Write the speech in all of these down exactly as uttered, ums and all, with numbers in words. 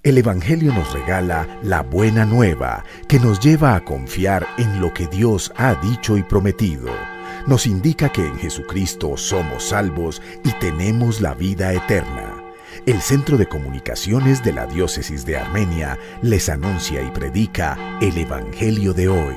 El Evangelio nos regala la buena nueva que nos lleva a confiar en lo que Dios ha dicho y prometido. Nos indica que en Jesucristo somos salvos y tenemos la vida eterna. El Centro de Comunicaciones de la Diócesis de Armenia les anuncia y predica el Evangelio de hoy.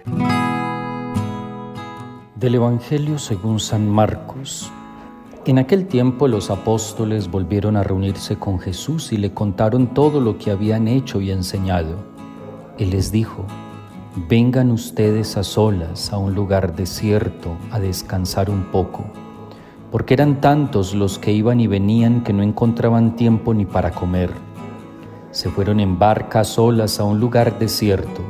Del Evangelio según San Marcos. En aquel tiempo los apóstoles volvieron a reunirse con Jesús y le contaron todo lo que habían hecho y enseñado. Él les dijo: vengan ustedes a solas a un lugar desierto a descansar un poco, porque eran tantos los que iban y venían que no encontraban tiempo ni para comer. Se fueron en barca a solas a un lugar desierto.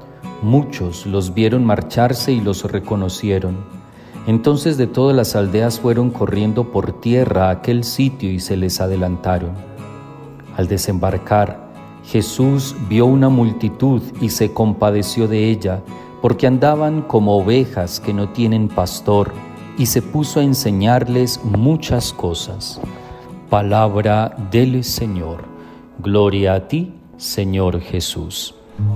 Muchos los vieron marcharse y los reconocieron. Entonces de todas las aldeas fueron corriendo por tierra a aquel sitio y se les adelantaron. Al desembarcar, Jesús vio una multitud y se compadeció de ella, porque andaban como ovejas que no tienen pastor, y se puso a enseñarles muchas cosas. Palabra del Señor. Gloria a ti, Señor Jesús.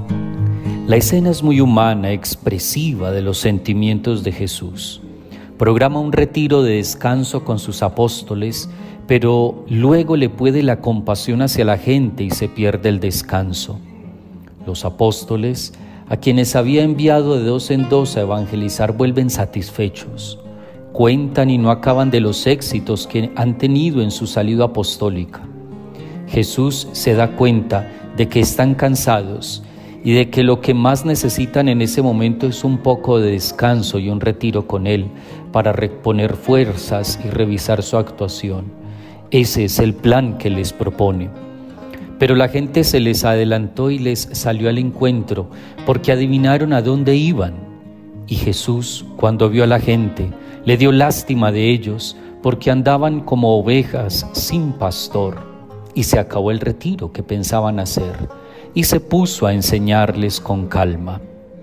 La escena es muy humana, expresiva de los sentimientos de Jesús. Programa un retiro de descanso con sus apóstoles, pero luego le puede la compasión hacia la gente y se pierde el descanso. Los apóstoles, a quienes había enviado de dos en dos a evangelizar, vuelven satisfechos. Cuentan y no acaban de los éxitos que han tenido en su salida apostólica. Jesús se da cuenta de que están cansados y de que lo que más necesitan en ese momento es un poco de descanso y un retiro con Él para reponer fuerzas y revisar su actuación. Ese es el plan que les propone. Pero la gente se les adelantó y les salió al encuentro porque adivinaron a dónde iban. Y Jesús, cuando vio a la gente, le dio lástima de ellos porque andaban como ovejas sin pastor. Y se acabó el retiro que pensaban hacer y se puso a enseñarles con calma.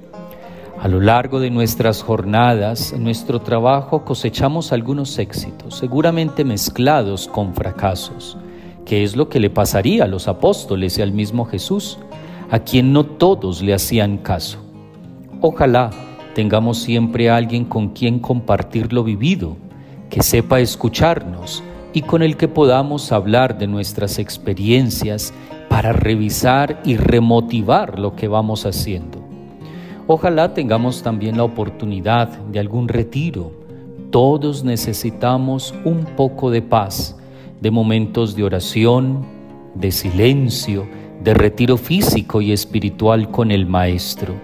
A lo largo de nuestras jornadas, en nuestro trabajo cosechamos algunos éxitos, seguramente mezclados con fracasos, que es lo que le pasaría a los apóstoles y al mismo Jesús, a quien no todos le hacían caso. Ojalá tengamos siempre a alguien con quien compartir lo vivido, que sepa escucharnos y con el que podamos hablar de nuestras experiencias para revisar y remotivar lo que vamos haciendo. Ojalá tengamos también la oportunidad de algún retiro. Todos necesitamos un poco de paz, de momentos de oración, de silencio, de retiro físico y espiritual con el Maestro.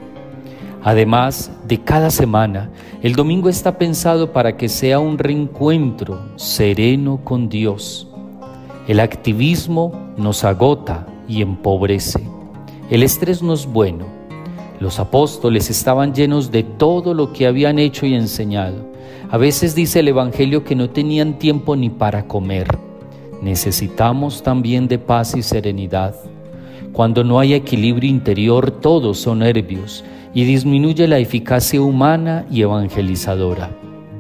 Además, de cada semana, el domingo está pensado para que sea un reencuentro sereno con Dios. El activismo nos agota y empobrece. El estrés no es bueno. Los apóstoles estaban llenos de todo lo que habían hecho y enseñado. A veces dice el Evangelio que no tenían tiempo ni para comer. Necesitamos también de paz y serenidad. Cuando no hay equilibrio interior, todos son nervios y disminuye la eficacia humana y evangelizadora.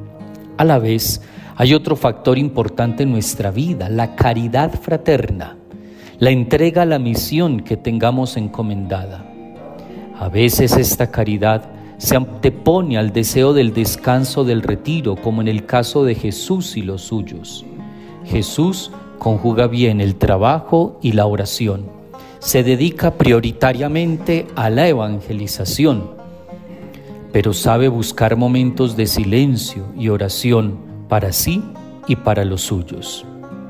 A la vez, hay otro factor importante en nuestra vida, la caridad fraterna, la entrega a la misión que tengamos encomendada. A veces esta caridad se antepone al deseo del descanso del retiro, como en el caso de Jesús y los suyos. Jesús conjuga bien el trabajo y la oración. Se dedica prioritariamente a la evangelización, pero sabe buscar momentos de silencio y oración para sí y para los suyos.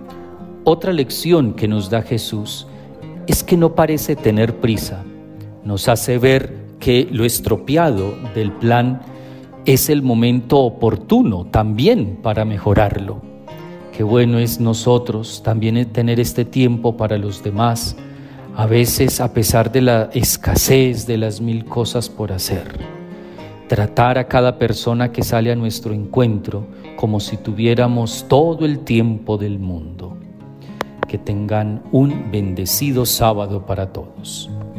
Otra lección que nos da Jesús es que no parece tener prisa. Nos hace ver que lo estropeado del plan es el momento oportuno también para mejorarlo. Qué bueno es nosotros también tener este tiempo para los demás, a veces a pesar de la escasez de las mil cosas por hacer. Tratar a cada persona que sale a nuestro encuentro como si tuviéramos todo el tiempo del mundo. Que tengan un bendecido sábado para todos.